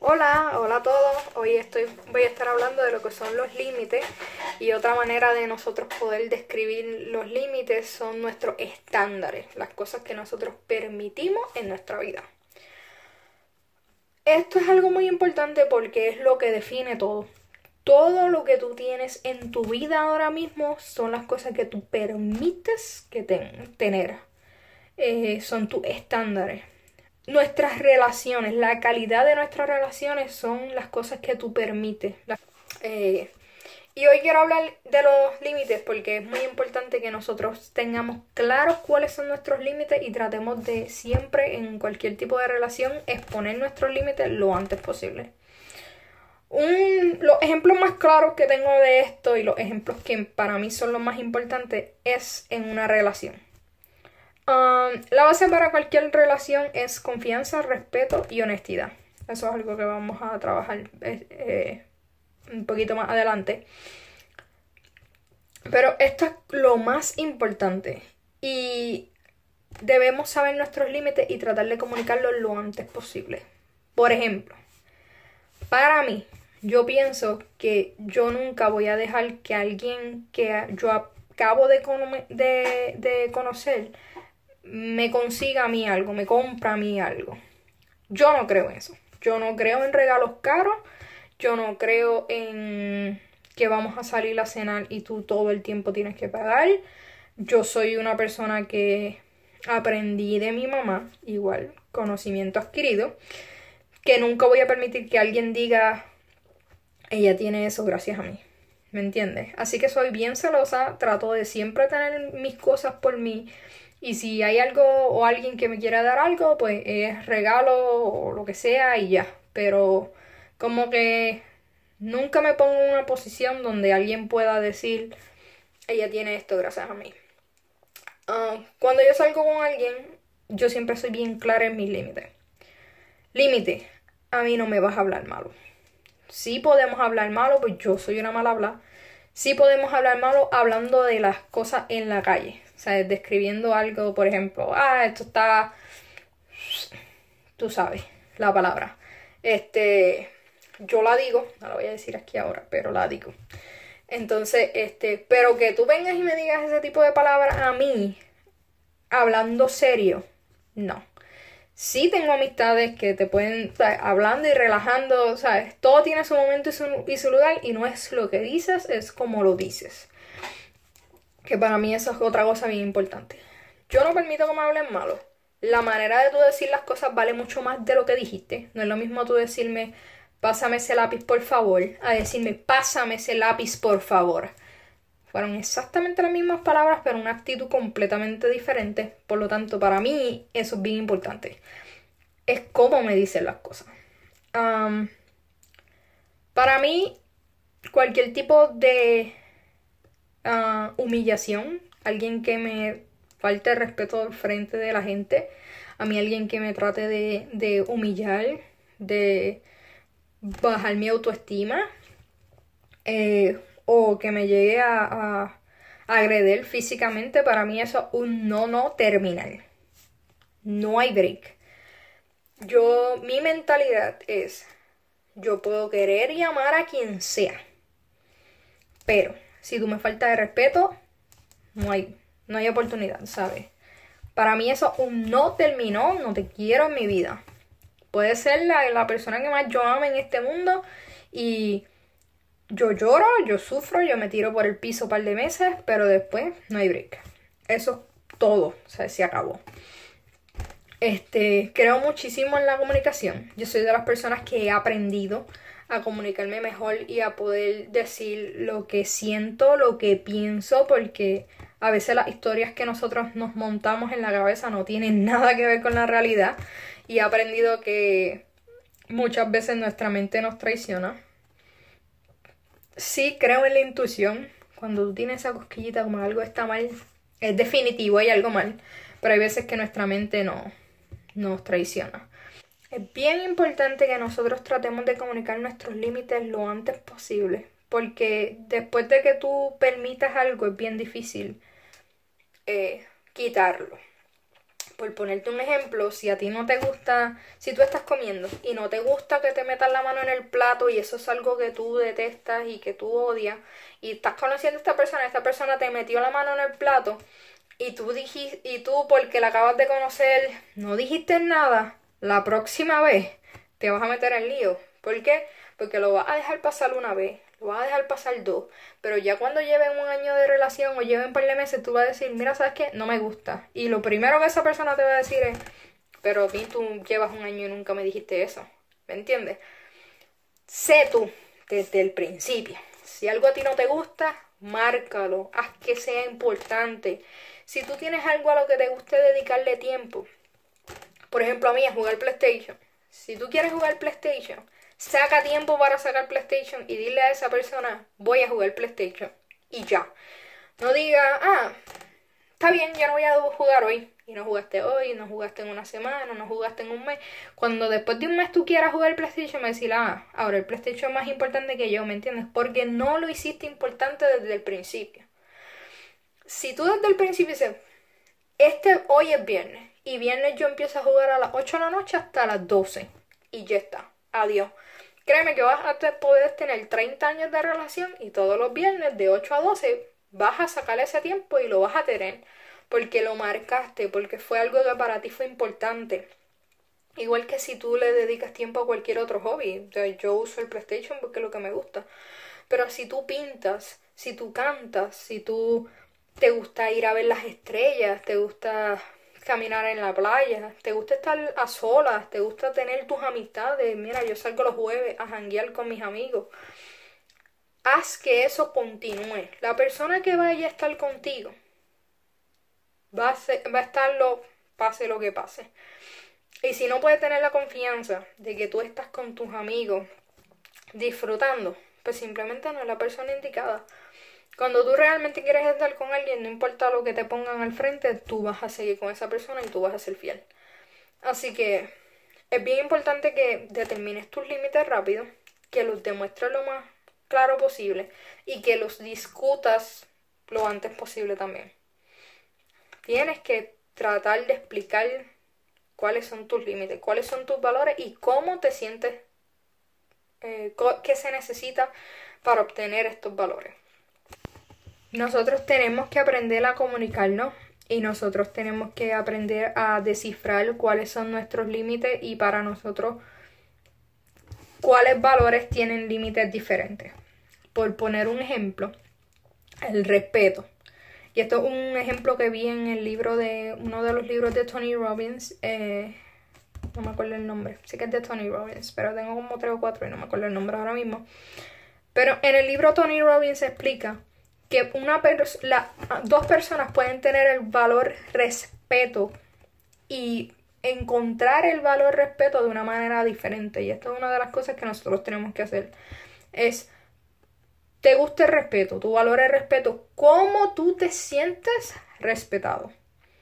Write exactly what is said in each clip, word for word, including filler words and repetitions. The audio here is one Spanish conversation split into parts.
Hola, hola a todos. Hoy estoy, voy a estar hablando de lo que son los límites y otra manera de nosotros poder describir los límites son nuestros estándares, las cosas que nosotros permitimos en nuestra vida. Esto es algo muy importante porque es lo que define todo. Todo lo que tú tienes en tu vida ahora mismo son las cosas que tú permites que ten, tener. Eh, son tus estándares. Nuestras relaciones, la calidad de nuestras relaciones son las cosas que tú permites. Eh, y hoy quiero hablar de los límites porque es muy importante que nosotros tengamos claros cuáles son nuestros límites y tratemos de siempre en cualquier tipo de relación exponer nuestros límites lo antes posible. Un, los ejemplos más claros que tengo de esto y los ejemplos que para mí son los más importantes es en una relación. Um, la base para cualquier relación es confianza, respeto y honestidad. Eso es algo que vamos a trabajar eh, eh, un poquito más adelante. Pero esto es lo más importante y debemos saber nuestros límites y tratar de comunicarlos lo antes posible. Por ejemplo, para mí, yo pienso que yo nunca voy a dejar que alguien que yo acabo de, de, de conocer me consiga a mí algo, me compra a mí algo. Yo no creo en eso. Yo no creo en regalos caros. Yo no creo en que vamos a salir a cenar y tú todo el tiempo tienes que pagar. Yo soy una persona que aprendí de mi mamá, igual, conocimiento adquirido, que nunca voy a permitir que alguien diga, ella tiene eso gracias a mí. ¿Me entiendes? Así que soy bien celosa, trato de siempre tener mis cosas por mí. Y si hay algo o alguien que me quiera dar algo, pues es regalo o lo que sea y ya. Pero como que nunca me pongo en una posición donde alguien pueda decir, ella tiene esto gracias a mí. Uh, cuando yo salgo con alguien, yo siempre soy bien clara en mis límites. Límite, a mí no me vas a hablar malo. Sí podemos hablar malo, pues yo soy una mala habla. Sí podemos hablar malo hablando de las cosas en la calle. O sea, describiendo algo, por ejemplo, ah, esto está, tú sabes, la palabra. Este, yo la digo, no la voy a decir aquí ahora, pero la digo. Entonces, este, pero que tú vengas y me digas ese tipo de palabras a mí, hablando serio, no. Sí tengo amistades que te pueden, ¿sabes? Hablando y relajando, ¿sabes? Todo tiene su momento y su, y su lugar y no es lo que dices, es como lo dices. Que para mí eso es otra cosa bien importante. Yo no permito que me hablen malo. La manera de tú decir las cosas vale mucho más de lo que dijiste. No es lo mismo tú decirme, pásame ese lápiz por favor, a decirme, pásame ese lápiz por favor. Fueron exactamente las mismas palabras, pero una actitud completamente diferente. Por lo tanto, para mí eso es bien importante. Es cómo me dicen las cosas. Um, para mí, cualquier tipo de Uh, humillación, alguien que me falte respeto al frente de la gente, a mí alguien que me trate de, de humillar, de bajar mi autoestima, eh, o que me llegue a, a, a agredir físicamente, para mí eso es un no, no terminal. No hay break. Yo, mi mentalidad es, yo puedo querer y amar a quien sea, pero si tú me faltas de respeto, no hay, no hay oportunidad, ¿sabes? Para mí eso un no terminó, no te quiero en mi vida. Puede ser la, la persona que más yo ame en este mundo y yo lloro, yo sufro, yo me tiro por el piso un par de meses, pero después no hay break. Eso es todo, o sea, se acabó. Este, creo muchísimo en la comunicación. Yo soy de las personas que he aprendido a comunicarme mejor y a poder decir lo que siento, lo que pienso, porque a veces las historias que nosotros nos montamos en la cabeza no tienen nada que ver con la realidad y he aprendido que muchas veces nuestra mente nos traiciona. Sí creo en la intuición. Cuando tú tienes esa cosquillita como algo está mal, es definitivo, hay algo mal, pero hay veces que nuestra mente no nos traiciona. Es bien importante que nosotros tratemos de comunicar nuestros límites lo antes posible, porque después de que tú permitas algo es bien difícil eh, quitarlo. Por ponerte un ejemplo, si a ti no te gusta, si tú estás comiendo y no te gusta que te metan la mano en el plato y eso es algo que tú detestas y que tú odias, y estás conociendo a esta persona, esta persona te metió la mano en el plato y tú dijiste, y tú porque la acabas de conocer no dijiste nada, la próxima vez te vas a meter en lío. ¿Por qué? Porque lo vas a dejar pasar una vez, lo vas a dejar pasar dos, pero ya cuando lleven un año de relación o lleven un par de meses, tú vas a decir, mira, ¿sabes qué? No me gusta. Y lo primero que esa persona te va a decir es, pero a mí tú llevas un año y nunca me dijiste eso. ¿Me entiendes? Sé tú desde el principio. Si algo a ti no te gusta, márcalo, haz que sea importante. Si tú tienes algo a lo que te guste dedicarle tiempo, por ejemplo a mí es jugar PlayStation. Si tú quieres jugar PlayStation, saca tiempo para sacar PlayStation y dile a esa persona, voy a jugar PlayStation. Y ya. No diga, ah, está bien, ya no voy a jugar hoy. Y no jugaste hoy, no jugaste en una semana, no jugaste en un mes. Cuando después de un mes tú quieras jugar PlayStation, me decís, ah, ahora el PlayStation es más importante que yo, ¿me entiendes? Porque no lo hiciste importante desde el principio. Si tú desde el principio dices, este hoy es viernes, y viernes yo empiezo a jugar a las ocho de la noche hasta las doce, y ya está, adiós. Créeme que vas a poder tener treinta años de relación y todos los viernes de ocho a doce vas a sacar ese tiempo y lo vas a tener porque lo marcaste, porque fue algo que para ti fue importante. Igual que si tú le dedicas tiempo a cualquier otro hobby. Yo uso el PlayStation porque es lo que me gusta. Pero si tú pintas, si tú cantas, si tú te gusta ir a ver las estrellas, te gusta caminar en la playa, te gusta estar a solas, te gusta tener tus amistades, mira, yo salgo los jueves a janguear con mis amigos, haz que eso continúe. La persona que vaya a estar contigo va a, ser, va a estarlo, pase lo que pase. Y si no puedes tener la confianza de que tú estás con tus amigos disfrutando, pues simplemente no es la persona indicada. Cuando tú realmente quieres estar con alguien, no importa lo que te pongan al frente, tú vas a seguir con esa persona y tú vas a ser fiel. Así que es bien importante que determines tus límites rápido, que los demuestres lo más claro posible y que los discutas lo antes posible también. Tienes que tratar de explicar cuáles son tus límites, cuáles son tus valores y cómo te sientes, eh, qué se necesita para obtener estos valores. Nosotros tenemos que aprender a comunicarnos y nosotros tenemos que aprender a descifrar cuáles son nuestros límites y para nosotros cuáles valores tienen límites diferentes. Por poner un ejemplo, el respeto. Y esto es un ejemplo que vi en el libro de, uno de los libros de Tony Robbins, eh, no me acuerdo el nombre, sé que es de Tony Robbins, pero tengo como tres o cuatro y no me acuerdo el nombre ahora mismo. Pero en el libro Tony Robbins explica que una pers- la, dos personas pueden tener el valor respeto y encontrar el valor respeto de una manera diferente. Y esto es una de las cosas que nosotros tenemos que hacer. Es, te gusta el respeto, tu valor es respeto, ¿cómo tú te sientes respetado?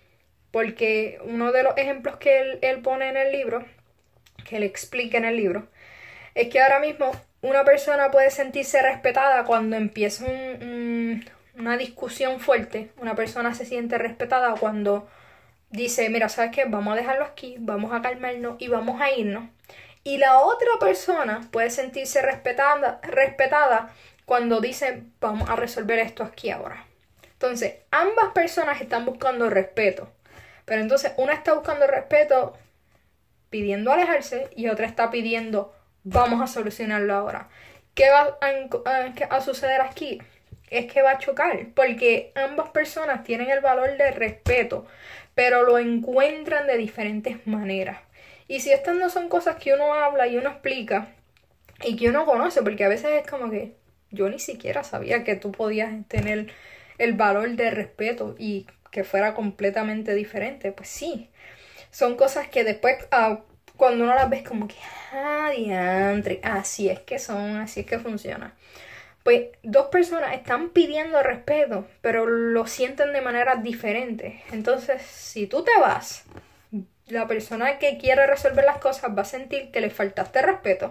Porque uno de los ejemplos que él, él pone en el libro, que él explica en el libro, es que ahora mismo una persona puede sentirse respetada cuando empieza un, un, una discusión fuerte. Una persona se siente respetada cuando dice, mira, ¿sabes qué? Vamos a dejarlo aquí, vamos a calmarnos y vamos a irnos. Y la otra persona puede sentirse respetada, respetada cuando dice, vamos a resolver esto aquí ahora. Entonces, ambas personas están buscando respeto. Pero entonces, una está buscando respeto pidiendo alejarse y otra está pidiendo, vamos a solucionarlo ahora. ¿Qué va a, a, a suceder aquí? Es que va a chocar, porque ambas personas tienen el valor de respeto, pero lo encuentran de diferentes maneras. Y si estas no son cosas que uno habla y uno explica y que uno conoce, porque a veces es como que yo ni siquiera sabía que tú podías tener el valor de respeto y que fuera completamente diferente. Pues sí, son cosas que después uh, cuando uno las ves como que, ah, diantre, así es que son, así es que funciona. Pues dos personas están pidiendo respeto, pero lo sienten de maneras diferentes. Entonces, si tú te vas, la persona que quiere resolver las cosas va a sentir que le faltaste respeto.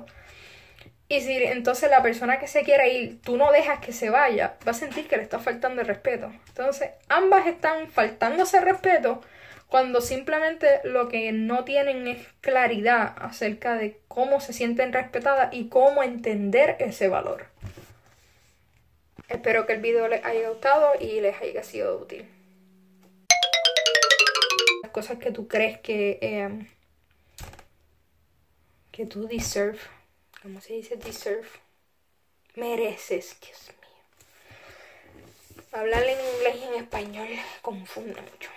Y si entonces la persona que se quiere ir, tú no dejas que se vaya, va a sentir que le está faltando el respeto. Entonces, ambas están faltándose respeto cuando simplemente lo que no tienen es claridad acerca de cómo se sienten respetadas y cómo entender ese valor. Espero que el video les haya gustado y les haya sido útil. Las cosas que tú crees que, eh, que tú deserve, ¿cómo se dice deserve? Mereces, Dios mío. Hablar en inglés y en español confunde mucho.